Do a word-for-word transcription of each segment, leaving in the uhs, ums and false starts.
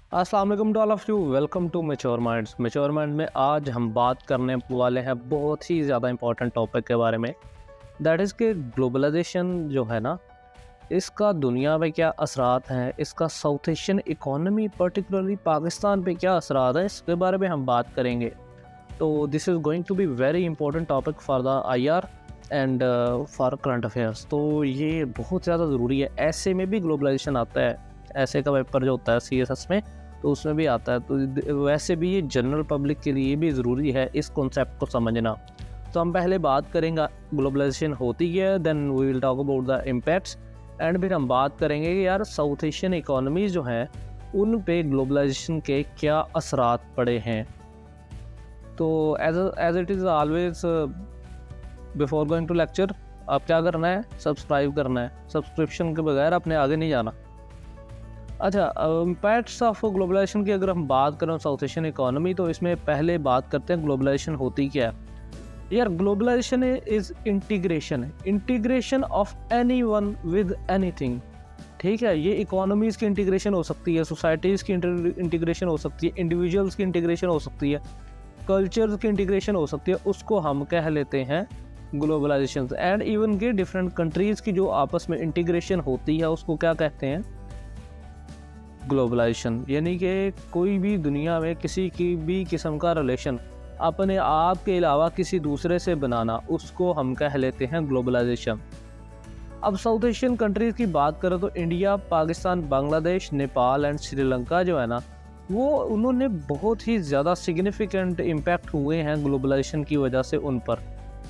अस्सलाम वालेकुम to all of you. Welcome to mature minds. Mature mind में आज हम बात करने वाले हैं बहुत ही ज़्यादा इंपॉर्टेंट टॉपिक के बारे में, दैट इज़ कि ग्लोबलाइजेशन जो है ना, इसका दुनिया पे क्या असरात हैं, इसका South Asian economy particularly Pakistan पे क्या असरात है, इसके बारे में हम बात करेंगे। तो this is going to be very important topic for the I R and for current affairs. तो ये बहुत ज़्यादा ज़रूरी है। ऐसे में भी ग्लोबलाइजेशन आता है, ऐसे का पेपर जो होता है सी एस एस में, तो उसमें भी आता है। तो वैसे भी ये जनरल पब्लिक के लिए भी ज़रूरी है इस कॉन्सेप्ट को समझना। तो हम पहले बात करेंगे ग्लोबलाइजेशन होती है, then we will talk about the impacts, and फिर हम बात करेंगे कि यार साउथ एशियन इकोनॉमीज़ जो हैं उन पे ग्लोबलाइजेशन के क्या असरात पड़े हैं। तो as as it is always before going to lecture, आप क्या करना है, सब्सक्राइब करना है। सब्सक्रिप्शन के बगैर अपने आगे नहीं जाना। अच्छा, इम्पैक्ट्स ऑफ ग्लोबलाइजेशन की अगर हम बात करें साउथ एशियन इकोनॉमी, तो इसमें पहले बात करते हैं ग्लोबलाइजेशन होती क्या है। यार globalisation is integration integration of anyone with anything. ठीक है, ये इकोनॉमीज़ की इंटीग्रेशन हो सकती है, सोसाइटीज़ की इंटीग्रेशन हो सकती है, इंडिविजुअल्स की इंटीग्रेशन हो सकती है, कल्चर्स की इंटीग्रेशन हो सकती है, उसको हम कह लेते हैं ग्लोबलाइजेशन। एंड इवन के डिफरेंट कंट्रीज़ की जो आपस में इंटीग्रेशन होती है उसको क्या कहते हैं, ग्लोबलाइजेशन। यानी कि कोई भी दुनिया में किसी की भी किस्म का रिलेशन अपने आप के अलावा किसी दूसरे से बनाना, उसको हम कह लेते हैं ग्लोबलाइजेशन। अब साउथ एशियन कंट्रीज़ की बात करें तो इंडिया, पाकिस्तान, बांग्लादेश, नेपाल एंड श्रीलंका जो है ना, वो उन्होंने बहुत ही ज़्यादा सिग्निफिकेंट इम्पैक्ट हुए हैं ग्लोबलाइजेशन की वजह से उन पर।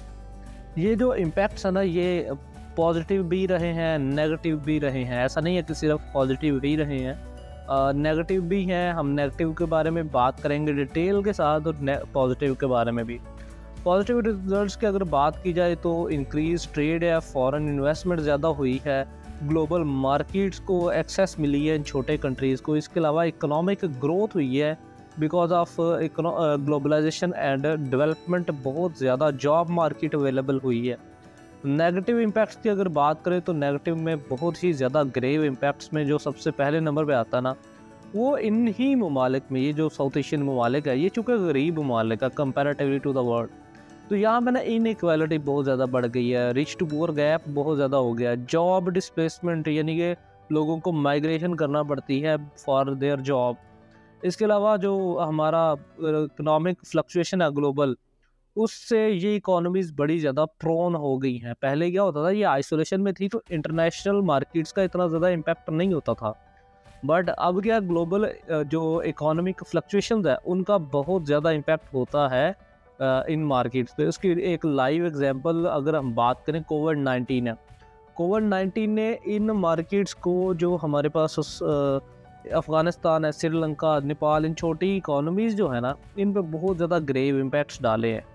ये जो इम्पैक्ट्स है ना, ये पॉजिटिव भी रहे हैं, नेगेटिव भी रहे हैं। ऐसा नहीं है कि सिर्फ पॉजिटिव ही रहे हैं, नेगेटिव uh, भी हैं। हम नेगेटिव के बारे में बात करेंगे डिटेल के साथ, और पॉजिटिव के बारे में भी। पॉजिटिव रिजल्ट्स की अगर बात की जाए तो इंक्रीज ट्रेड है, फॉरेन इन्वेस्टमेंट ज़्यादा हुई है, ग्लोबल मार्केट्स को एक्सेस मिली है इन छोटे कंट्रीज़ को। इसके अलावा इकोनॉमिक ग्रोथ हुई है because of globalisation and development. बहुत ज़्यादा जॉब मार्केट अवेलेबल हुई है। नेगेटिव इम्पैक्ट्स की अगर बात करें तो नेगेटिव में बहुत ही ज़्यादा ग्रेव इम्पैक्ट्स में जो सबसे पहले नंबर पे आता ना, वो इन ही ममालिक में, ये जो साउथ एशियन ममालिक है, ये चूँकि गरीब ममालिक है कंपैरेटिवली टू द वर्ल्ड, तो यहाँ पे ना इनइक्वालिटी बहुत ज़्यादा बढ़ गई है, रिच टू पुअर गैप बहुत ज़्यादा हो गया है, जॉब डिस्प्लेसमेंट यानी कि लोगों को माइग्रेशन करना पड़ती है फॉर देयर जॉब। इसके अलावा जो हमारा इकोनॉमिक फ्लक्चुएशन है ग्लोबल, उससे ये इकोनॉमीज़ बड़ी ज़्यादा प्रोन हो गई हैं। पहले क्या होता था, ये आइसोलेशन में थी तो इंटरनेशनल मार्केट्स का इतना ज़्यादा इम्पैक्ट नहीं होता था, बट अब क्या ग्लोबल जो इकोनॉमिक फ्लक्चुएशंस है उनका बहुत ज़्यादा इम्पैक्ट होता है इन मार्केट्स पे। उसकी एक लाइव एग्जांपल अगर हम बात करें, कोविड नाइन्टीन है। कोविड नाइन्टीन ने इन मार्केट्स को, जो हमारे पास अफ़गानिस्तान है, श्रीलंका, नेपाल, इन छोटी इकोनॉमीज़ जो है ना, इन पे बहुत ज़्यादा ग्रेव इम्पैक्ट्स डाले हैं।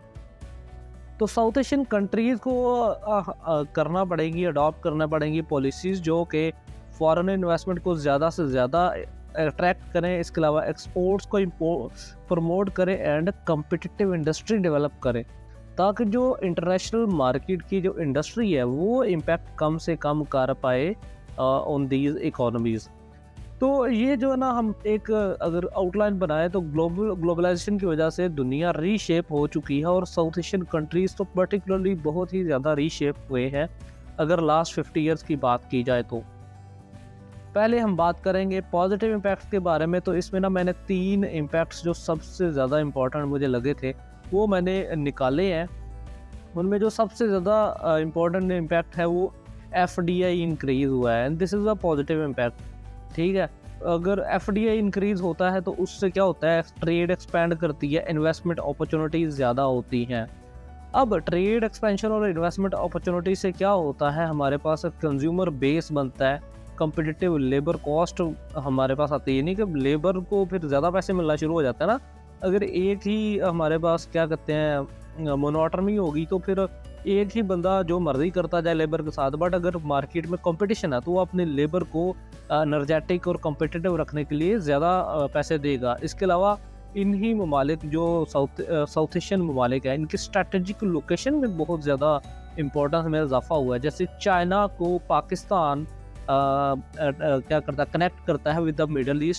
तो साउथ एशियन कंट्रीज़ को आ, आ, करना पड़ेगी, अडॉप्ट करना पड़ेंगी पॉलिसीज़ जो कि फॉरेन इन्वेस्टमेंट को ज़्यादा से ज़्यादा अट्रैक्ट करें। इसके अलावा एक्सपोर्ट्स को प्रमोट करें एंड कम्पिटिटिव इंडस्ट्री डेवलप करें, ताकि जो इंटरनेशनल मार्केट की जो इंडस्ट्री है वो इम्पैक्ट कम से कम कर पाए ऑन दीज इकोनॉमीज़। तो ये जो है ना, हम एक अगर आउटलाइन बनाए तो ग्लोबल ग्लोबलाइजेशन की वजह से दुनिया रीशेप हो चुकी है, और साउथ एशियन कंट्रीज़ तो पर्टिकुलरली बहुत ही ज़्यादा रीशेप हुए हैं अगर लास्ट फिफ्टी इयर्स की बात की जाए तो। पहले हम बात करेंगे पॉजिटिव इम्पैक्ट्स के बारे में। तो इसमें ना मैंने तीन इम्पैक्ट्स जो सबसे ज़्यादा इम्पोर्टेंट मुझे लगे थे वो मैंने निकाले हैं। उनमें जो सबसे ज़्यादा इम्पोर्टेंट इम्पैक्ट है वो एफ डी आई इंक्रीज़ हुआ है, and this is a positive impact. ठीक है, अगर एफ डी आई इंक्रीज़ होता है तो उससे क्या होता है, ट्रेड एक्सपेंड करती है, इन्वेस्टमेंट अपॉर्चुनिटीज़ ज़्यादा होती हैं। अब ट्रेड एक्सपेंशन और इन्वेस्टमेंट अपॉर्चुनिटी से क्या होता है, हमारे पास कंज्यूमर बेस बनता है, कम्पिटिटिव लेबर कॉस्ट हमारे पास आती है। नहीं कि लेबर को फिर ज़्यादा पैसे मिलना शुरू हो जाता है ना। अगर एक ही हमारे पास क्या कहते हैं मोनोटॉनी होगी तो फिर एक ही बंदा जो मर्जी करता जाए लेबर के साथ, बट अगर मार्केट में कंपटीशन है तो वो अपने लेबर को एनर्जेटिक और कम्पिटिटिव रखने के लिए ज़्यादा पैसे देगा। इसके अलावा इन ही ममालिक जो साउथ साउथ एशियन ममालिक है, इनकी स्ट्रैटेजिक लोकेशन में बहुत ज़्यादा इम्पोर्टेंस में इजाफा हुआ है। जैसे चाइना को पाकिस्तान आ, आ, आ, क्या करता है, कनेक्ट करता है with the Middle East,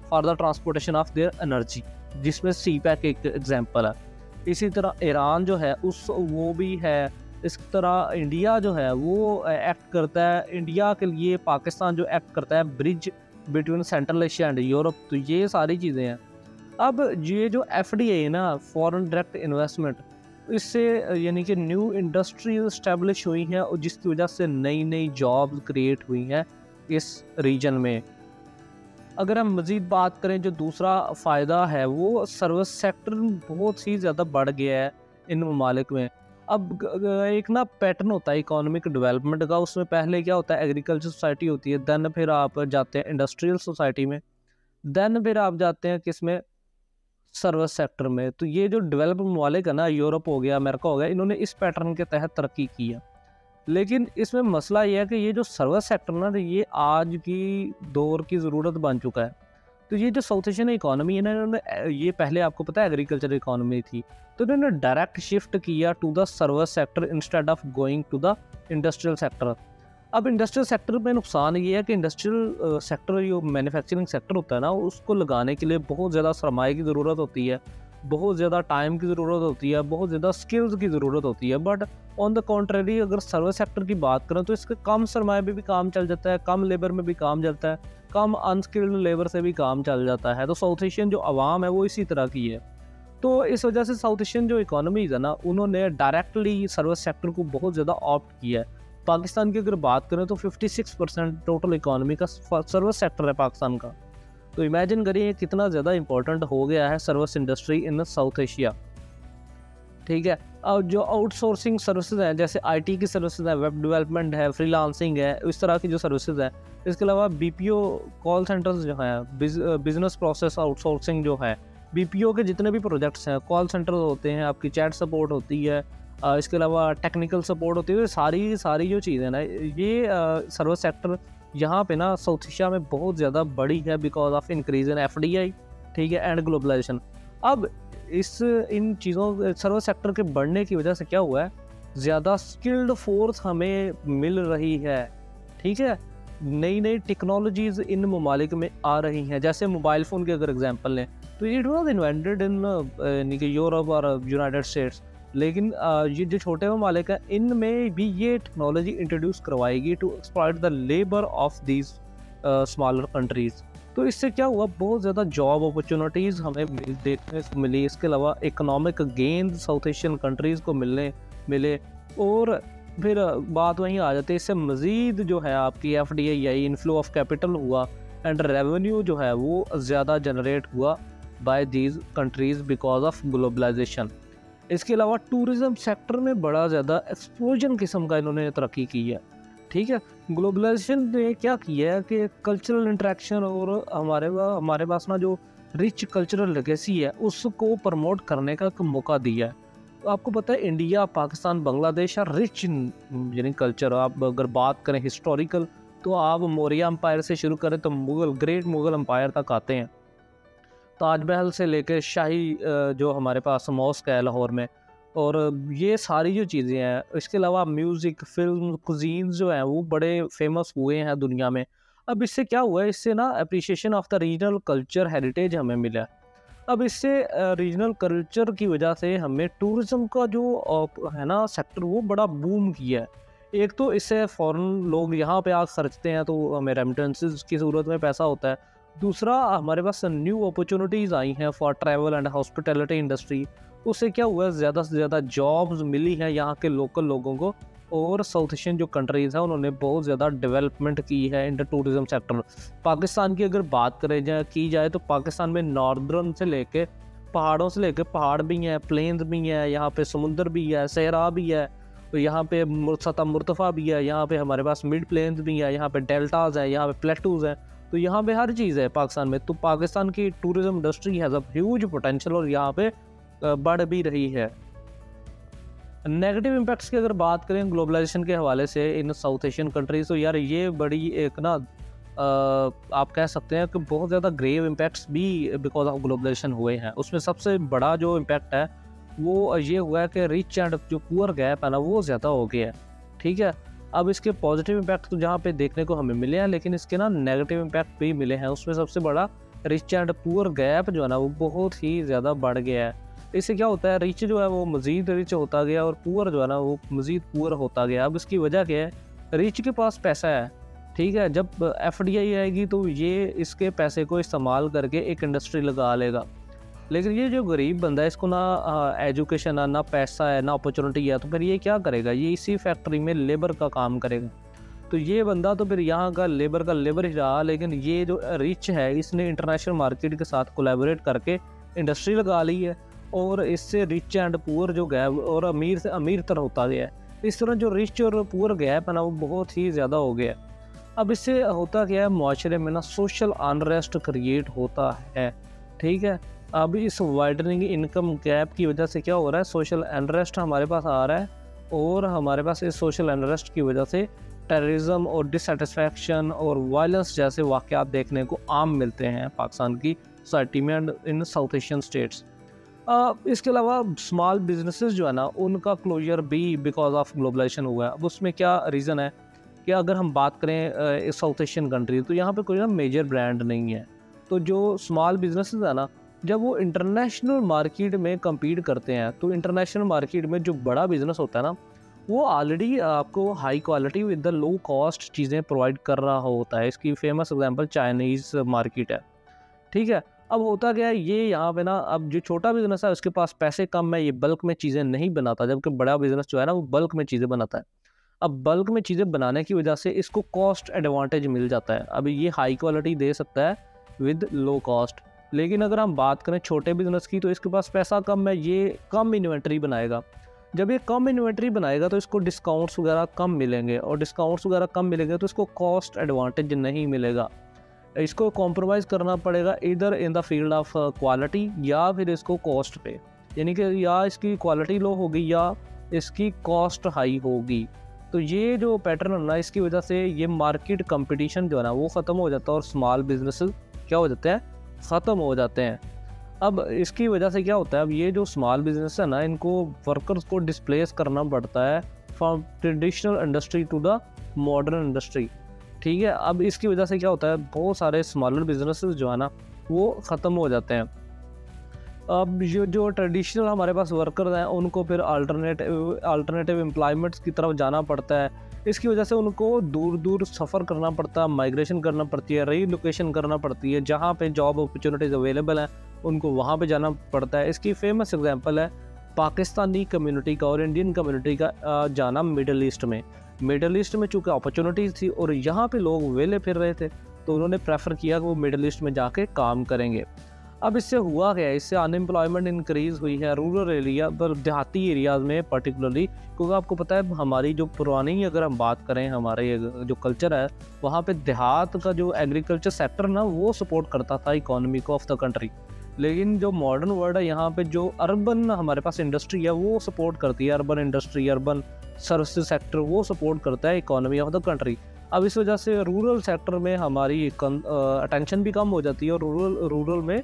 for the transportation of their energy, जिसमें सी पैक एक एग्जांपल है। इसी तरह ईरान जो है उस वो भी है। इस तरह इंडिया जो है वो एक्ट करता है, इंडिया के लिए पाकिस्तान जो एक्ट करता है bridge between Central Asia and Europe. तो ये सारी चीज़ें हैं। अब ये जो एफ डी ए है ना, फॉरेन डायरेक्ट इन्वेस्टमेंट, इससे यानी कि न्यू इंडस्ट्री इस्टेब्लिश हुई हैं और जिसकी वजह से नई नई जॉब्स क्रिएट हुई हैं इस रीजन में। अगर हम मज़ीद बात करें, जो दूसरा फ़ायदा है वो सर्विस सेक्टर बहुत ही ज़्यादा बढ़ गया है इन ममालिक में। अब एक ना पैटर्न होता है इकोनॉमिक डेवलपमेंट का, उसमें पहले क्या होता है, एग्रीकल्चर सोसाइटी होती है, देन फिर आप जाते हैं इंडस्ट्रियल सोसाइटी में, देन फिर आप जाते हैं किस में, सर्विस सेक्टर में। तो ये जो डेवलप ममालिक है ना, यूरोप हो गया, अमेरिका हो गया, इन्होंने इस पैटर्न के तहत तरक्की की है। लेकिन इसमें मसला ये है कि ये जो सर्विस सेक्टर ना, ये आज की दौर की ज़रूरत बन चुका है। तो ये जो साउथ एशियन इकोनॉमी है ना, इन्होंने ये पहले आपको पता है एग्रीकल्चर इकोनॉमी थी, तो इन्होंने डायरेक्ट शिफ्ट किया to the service sector instead of going to the industrial sector. अब इंडस्ट्रियल सेक्टर में नुकसान ये है कि इंडस्ट्रियल सेक्टर जो मैन्युफैक्चरिंग सेक्टर होता है ना, उसको लगाने के लिए बहुत ज़्यादा सरमाए की ज़रूरत होती है, बहुत ज़्यादा टाइम की ज़रूरत होती है, बहुत ज़्यादा स्किल्स की ज़रूरत होती है। बट ऑन द कॉन्ट्रेरी अगर सर्विस सेक्टर की बात करें तो इसके कम सरमाए में भी काम चल जाता है, कम लेबर में भी काम चलता है, कम अनस्किल्ड लेबर से भी काम चल जाता है। तो साउथ एशियन जो आवाम है वो इसी तरह की है। तो इस वजह से साउथ एशियन जो इकोनॉमीज़ है ना, उन्होंने डायरेक्टली सर्विस सेक्टर को बहुत ज़्यादा ऑप्ट किया है। पाकिस्तान की अगर बात करें तो छप्पन परसेंट टोटल इकोनॉमी का सर्विस सेक्टर है पाकिस्तान का। तो इमेजिन करिए कितना ज़्यादा इंपॉर्टेंट हो गया है service industry in South Asia. ठीक है। और जो आउटसोर्सिंग सर्विसेज हैं, जैसे आईटी की सर्विसेज है, वेब डेवलपमेंट है, फ्रीलांसिंग है, इस तरह की जो सर्विसेज है। इसके अलावा बीपीओ कॉल सेंटर्स जो हैं, बिजनेस प्रोसेस आउटसोर्सिंग जो है, बीपीओ के जितने भी प्रोजेक्ट्स हैं, कॉल सेंटर होते हैं, आपकी चैट सपोर्ट होती है, इसके अलावा टेक्निकल सपोर्ट होती है, सारी सारी जो चीज़ें ना, ये सर्विस सेक्टर यहाँ पे ना साउथ एशिया में बहुत ज़्यादा बड़ी है because of increase in F D I, ठीक है, एंड ग्लोबलाइजेशन। अब इस इन चीज़ों सर्विस सेक्टर के बढ़ने की वजह से क्या हुआ है, ज़्यादा स्किल्ड फोर्स हमें मिल रही है। ठीक है, नई नई टेक्नोलॉजीज़ इन ममालिक में आ रही हैं। जैसे मोबाइल फ़ोन के अगर एग्जांपल लें तो it was invented in Europe और यूनाइटेड स्टेट्स, लेकिन ये जो छोटे ममालिक हैं इनमें भी ये टेक्नोलॉजी इंट्रोड्यूस करवाएगी to exploit the labour of these smaller countries. तो इससे क्या हुआ, बहुत ज़्यादा जॉब अपॉर्चुनिटीज़ हमें देखने को मिली। इसके अलावा economic gain South Asian countries को मिलने मिले। और फिर बात वहीं आ जाती है, इससे मज़ीद जो है आपकी एफ डी आई आई, इनफ्लो ऑफ कैपिटल हुआ एंड रेवेन्यू जो है वो ज़्यादा जनरेट हुआ by these countries because of globalisation. इसके अलावा टूरिज़म सेक्टर में बड़ा ज़्यादा एक्सप्लोजन किस्म का इन्होंने तरक्की की है। ठीक है, ग्लोबलाइजेशन ने क्या किया है कि कल्चरल इंटरेक्शन और हमारे हमारे पास ना जो रिच कल्चरल लेगेसी है उसको प्रमोट करने का एक मौका दिया है। तो आपको पता है इंडिया, पाकिस्तान, बांग्लादेश और रिच यानी कल्चर। आप अगर बात करें हिस्टोरिकल तो आप मौर्य एम्पायर से शुरू करें तो मुग़ल, ग्रेट मुग़ल एम्पायर तक आते हैं। ताजमहल से लेकर शाही जो हमारे पास मॉस्क है लाहौर में, और ये सारी जो चीज़ें हैं। इसके अलावा म्यूज़िक, फिल्म, कुजीन्स जो हैं वो बड़े फेमस हुए हैं दुनिया में। अब इससे क्या हुआ है, इससे ना appreciation of the regional culture heritage हमें मिला। अब इससे रीजनल कल्चर की वजह से हमें टूरिज़्म का जो है ना सेक्टर वो बड़ा बूम किया है। एक तो इससे फ़ॉरेन लोग यहाँ पे आकर खर्चते हैं तो हमें रेमिटेंसेस की ज़रूरत में पैसा होता है। दूसरा, हमारे पास न्यू अपॉर्चुनिटीज़ आई हैं for travel and hospitality industry. उससे क्या हुआ है, ज़्यादा से ज़्यादा जॉब्स मिली हैं यहाँ के लोकल लोगों को। और साउथ एशियन जो कंट्रीज़ हैं उन्होंने बहुत ज़्यादा डेवलपमेंट की है in the tourism sector. Pakistan की अगर बात करें जाए की जाए तो पाकिस्तान में नॉर्दर्न से लेके पहाड़ों से लेके पहाड़ भी हैं, प्लेन्स भी हैं, यहाँ पे समुंदर भी है, सहरा भी है, तो यहाँ पे सतह मुर्तफ़ा भी है, यहाँ पे हमारे पास मिड प्लेन्स भी हैं, यहाँ पे डेल्टाज हैं, यहाँ पे प्लेटूज़ हैं। तो यहाँ पे हर चीज़ है पाकिस्तान में। तो पाकिस्तान की tourism industry has a huge potential और यहाँ पे बढ़ भी रही है। नेगेटिव इम्पैक्ट्स की अगर बात करें ग्लोबलाइजेशन के हवाले से इन साउथ एशियन कंट्रीज़, तो यार ये बड़ी एक ना आप कह सकते हैं कि बहुत ज़्यादा ग्रेव इम्पैक्ट्स भी बिकॉज ऑफ ग्लोबलाइजेशन हुए हैं। उसमें सबसे बड़ा जो इम्पैक्ट है वो ये हुआ है कि रिच एंड जो पुअर गैप है ना वो ज़्यादा हो गया है। ठीक है, अब इसके पॉजिटिव इम्पैक्ट तो जहाँ पे देखने को हमें मिले हैं, लेकिन इसके ना नेगेटिव इम्पैक्ट भी मिले हैं। उसमें सबसे बड़ा रिच एंड पुअर गैप जो है ना वो बहुत ही ज़्यादा बढ़ गया है। इससे क्या होता है, रिच जो है वो मज़ीद रिच होता गया और पुअर जो है ना वो मज़ीद पुअर होता गया। अब इसकी वजह क्या है, रिच के पास पैसा है, ठीक है, जब एफ डी आई आएगी तो ये इसके पैसे को इस्तेमाल करके एक इंडस्ट्री लगा लेगा। लेकिन ये जो गरीब बंदा है, इसको ना एजुकेशन है, ना पैसा है, ना अपॉर्चुनिटी है, तो फिर ये क्या करेगा, ये इसी फैक्ट्री में लेबर का काम करेगा। तो ये बंदा तो फिर यहाँ का लेबर का लेबर ही रहा। लेकिन ये जो रिच है इसने इंटरनेशनल मार्केट के साथ कोलैबोरेट करके इंडस्ट्री लगा ली है और इससे रिच एंड पुअर जो गैप और अमीर से अमीर तर होता गया है। इस तरह जो रिच और पुअर गैप है ना वो बहुत ही ज़्यादा हो गया है। अब इससे होता क्या है, माशरे में ना सोशल अनरेस्ट क्रिएट होता है, ठीक है। अब इस वाइडनिंग इनकम गैप की वजह से क्या हो रहा है, सोशल अनरेस्ट हमारे पास आ रहा है और हमारे पास इस सोशल अनरेस्ट की वजह से टेररिज्म और डिससेटिस्फैक्शन और वायलेंस जैसे वाक़यात देखने को आम मिलते हैं पाकिस्तान की सोसाइटी में and in South Asian states. इसके अलावा स्मॉल बिजनेसेस जो है ना उनका क्लोजर भी बिकॉज ऑफ ग्लोबलाइजेशन हुआ है। अब उसमें क्या रीज़न है कि अगर हम बात करें साउथ एशियन कंट्री, तो यहाँ पे कोई ना मेजर ब्रांड नहीं है। तो जो स्मॉल बिजनेसेस है ना, जब वो इंटरनेशनल मार्केट में compete करते हैं, तो इंटरनेशनल मार्केट में जो बड़ा बिजनेस होता है ना वो ऑलरेडी आपको high quality with the low cost चीज़ें प्रोवाइड कर रहा होता है। इसकी फेमस एग्जांपल चाइनीज़ मार्केट है, ठीक है। अब होता क्या है, ये यहाँ पे ना अब जो छोटा बिजनेस है उसके पास पैसे कम है, ये बल्क में चीज़ें नहीं बनाता, जबकि बड़ा बिजनेस जो है ना वो बल्क में चीज़ें बनाता है। अब बल्क में चीज़ें बनाने की वजह से इसको कॉस्ट एडवांटेज मिल जाता है। अब ये हाई क्वालिटी दे सकता है विद लो कॉस्ट। लेकिन अगर हम बात करें छोटे बिजनेस की, तो इसके पास पैसा कम है, ये कम इन्वेंट्री बनाएगा। जब ये कम इन्वेंट्री बनाएगा तो इसको डिस्काउंट्स वगैरह कम मिलेंगे और डिस्काउंट्स वगैरह कम मिलेंगे तो इसको कॉस्ट एडवांटेज नहीं मिलेगा। इसको कॉम्प्रोमाइज़ करना पड़ेगा इधर in the field of quality या फिर इसको कॉस्ट पे, यानी कि या इसकी क्वालिटी लो होगी या इसकी कॉस्ट हाई होगी। तो ये जो पैटर्न है ना, इसकी वजह से ये मार्केट कंपटीशन जो है ना वो ख़त्म हो जाता है और स्मॉल बिजनेसेस क्या हो जाते हैं, ख़त्म हो जाते हैं। अब इसकी वजह से क्या होता है, अब ये जो स्मॉल बिजनेस है ना इनको वर्कर्स को डिस्प्लेस करना पड़ता है from traditional industry to the modern industry, ठीक है। अब इसकी वजह से क्या होता है, बहुत सारे स्मॉलर बिजनेसेस जो है ना वो ख़त्म हो जाते हैं। अब जो जो ट्रेडिशनल हमारे पास वर्कर्स हैं उनको फिर अल्टरनेटिव अल्टरनेटिव एम्प्लॉयमेंट्स की तरफ जाना पड़ता है। इसकी वजह से उनको दूर दूर सफ़र करना पड़ता है, माइग्रेशन करना पड़ती है, रीलोकेशन करना पड़ती है। जहाँ पे जॉब अपॉर्चुनिटीज़ अवेलेबल हैं उनको वहाँ पे जाना पड़ता है। इसकी फेमस एग्जांपल है पाकिस्तानी कम्युनिटी का और इंडियन कम्युनिटी का जाना मिडल ईस्ट में। मिडल ईस्ट में चूँकि अपॉर्चुनिटीज़ थी और यहाँ पे लोग वेले फिर रहे थे, तो उन्होंने प्रेफर किया कि वो मिडल ईस्ट में जाके काम करेंगे। अब इससे हुआ क्या है, इससे अनएम्प्लॉयमेंट इंक्रीज़ हुई है रूरल एरिया पर, देहाती एरियाज़ में पर्टिकुलरली, क्योंकि आपको पता है हमारी जो पुरानी अगर हम बात करें हमारे जो कल्चर है वहाँ पे देहात का जो एग्रीकल्चर सेक्टर ना वो सपोर्ट करता था इकोनॉमी को ऑफ द कंट्री। लेकिन जो मॉडर्न वर्ल्ड है यहाँ पे जो अर्बन हमारे पास इंडस्ट्री है वो सपोर्ट करती है, urban industry, urban services sector वो सपोर्ट करता है इकोनॉमी ऑफ द कंट्री। अब इस वजह से रूरल सेक्टर में हमारी अटेंशन भी कम हो जाती है और रूरल रूरल में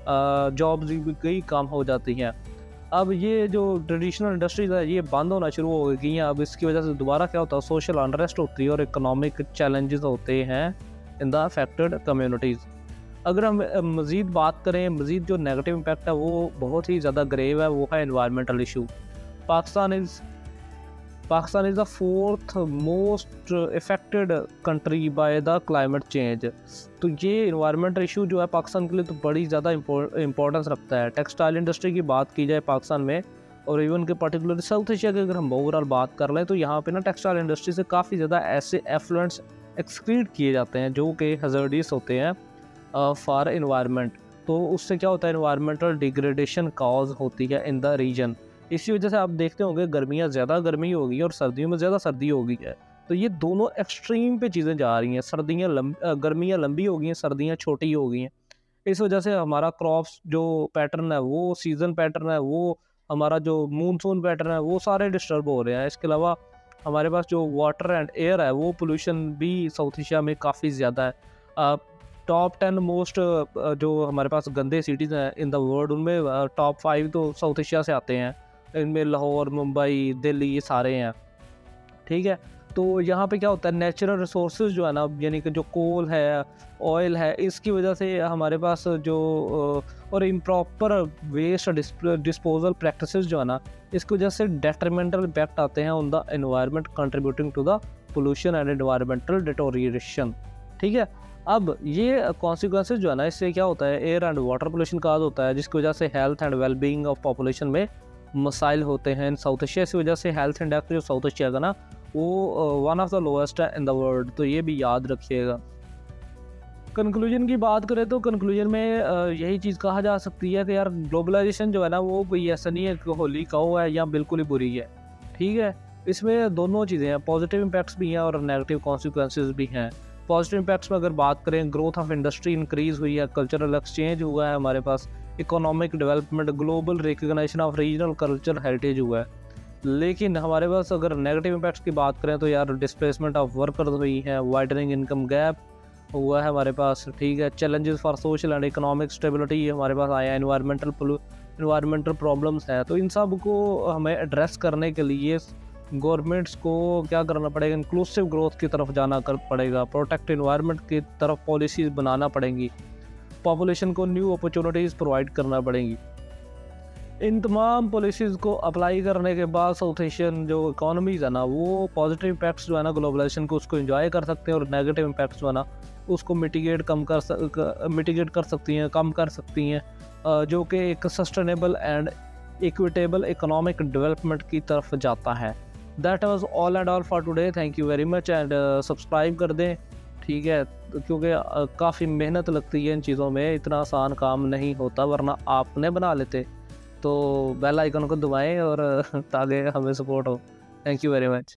जॉब्स भी कई कम हो जाती हैं। अब ये जो ट्रेडिशनल इंडस्ट्रीज है ये बंद होना शुरू हो गई हैं। अब इसकी वजह से दोबारा क्या होता है, सोशल अनरेस्ट होती है और इकोनॉमिक चैलेंजेस होते हैं इन द अफेक्टेड कम्युनिटीज़। अगर हम मज़ीद बात करें, मज़ीद जो नेगेटिव इम्पैक्ट है वो बहुत ही ज़्यादा ग्रेव है, वो है environmental issue. Pakistan is Pakistan is the fourth most affected country by the climate change. तो ये इन्वायरमेंटल इशू जो है पाकिस्तान के लिए तो बड़ी ज़्यादा इंपॉर्टेंस रखता है। टेक्सटाइल इंडस्ट्री की बात की जाए पाकिस्तान में और इवन के पर्टिकुलर साउथ एशिया की अगर हम ओवरऑल बात कर लें तो यहाँ पे ना टेक्सटाइल इंडस्ट्री से काफ़ी ज़्यादा ऐसे एफ्लुएंट्स एक्सक्रीट किए जाते हैं जो कि हज़ार्डियस होते हैं फॉर इन्वायरमेंट। तो उससे क्या होता है, इन्वायरमेंटल डिग्रेडेशन कॉज होती है इन द रीजन। इसी वजह से आप देखते होंगे गर्मियाँ ज़्यादा गर्मी होगी और सर्दियों में ज़्यादा सर्दी हो गई है। तो ये दोनों एक्सट्रीम पे चीज़ें जा रही हैं, सर्दियाँ लंब गर्मियाँ लंबी हो गई हैं, सर्दियाँ छोटी हो गई हैं। इस वजह से हमारा क्रॉप्स जो पैटर्न है वो सीज़न पैटर्न है, वो हमारा जो मूनसून पैटर्न है वो सारे डिस्टर्ब हो रहे हैं। इसके अलावा हमारे पास जो वाटर एंड एयर है वो पोल्यूशन भी साउथ एशिया में काफ़ी ज़्यादा है। टॉप टेन मोस्ट जो हमारे पास गंदे सिटीज़ हैं इन द वर्ल्ड उनमें टॉप फाइव तो साउथ एशिया से आते हैं। इनमें लाहौर, मुंबई, दिल्ली ये सारे हैं, ठीक है। तो यहाँ पे क्या होता है, नेचुरल रिसोर्सेज जो है ना, यानी कि जो कोल है, ऑयल है, इसकी वजह से हमारे पास जो और इम्प्रॉपर वेस्ट डिस्पोजल प्रैक्टिसेस जो है ना, इसकी वजह से डेट्रीमेंटल इम्पैक्ट आते हैं on the environment, contributing to the pollution and environmental deterioration. ठीक है, अब ये कॉन्सिक्वेंसेज जो है ना, इससे क्या होता है, air and water pollution cause होता है, जिसकी वजह से health and wellbeing of population में मसाइल होते हैं इन साउथ एशिया। इसी वजह से हेल्थ इंडेक्स जो साउथ एशिया का ना, वो वन ऑफ द लोएस्ट है इन द वर्ल्ड, तो ये भी याद रखिएगा। कंक्लूजन की बात करें तो कंक्लूजन में यही चीज़ कहा जा सकती है कि यार ग्लोबलाइजेशन जो है ना, वो कोई ऐसा नहीं है कि होली कहो है या बिल्कुल ही बुरी है। ठीक है, इसमें दोनों चीज़ें हैं, पॉजिटिव इम्पैक्ट्स भी हैं और नेगेटिव कॉन्सिक्वेंसेज भी हैं। पॉजिटिव इम्पैक्ट्स में अगर बात करें, ग्रोथ ऑफ इंडस्ट्री इंक्रीज़ हुई है, कल्चरल एक्सचेंज हुआ है हमारे पास, economic development, global recognition of regional culture heritage हुआ है। लेकिन हमारे पास अगर नेगेटिव इम्पैक्ट्स की बात करें तो यार डिस्प्लेसमेंट ऑफ वर्कर्स हुई है, वाइडनिंग इनकम गैप हुआ है हमारे पास। ठीक है, challenges for social and economic stability हमारे पास आया, एनवायरमेंटल एनवायरमेंटल प्रॉब्लम्स हैं। तो इन सब को हमें एड्रेस करने के लिए गवर्नमेंट्स को क्या करना पड़ेगा, इंक्लूसिव ग्रोथ की तरफ जाना कर पड़ेगा, प्रोटेक्ट एनवायरनमेंट की तरफ पॉलिसीज़ बनाना पड़ेंगी, पॉपुलेशन को न्यू अपॉर्चुनिटीज़ प्रोवाइड करना पड़ेंगी। इन तमाम पॉलिसीज़ को अप्लाई करने के बाद साउथ एशियन जो इकोनॉमीज़ है ना, वो पॉजिटिव इम्पैक्ट्स जो है ना ग्लोबलाइजेशन को, उसको एंजॉय कर सकते हैं, और नेगेटिव इम्पैक्ट्स जो है ना, उसको मिटिगेट कम कर सक मिटिगेट कर सकती हैं, कम कर सकती हैं, जो कि एक sustainable and equitable economic development की तरफ जाता है। That was all and all for today, thank you very much, and subscribe कर दें। ठीक है, क्योंकि uh, काफ़ी मेहनत लगती है इन चीज़ों में, इतना आसान काम नहीं होता, वरना आपने बना लेते। तो बेल आइकन को दबाएं और ताकि हमें सपोर्ट हो। Thank you very much.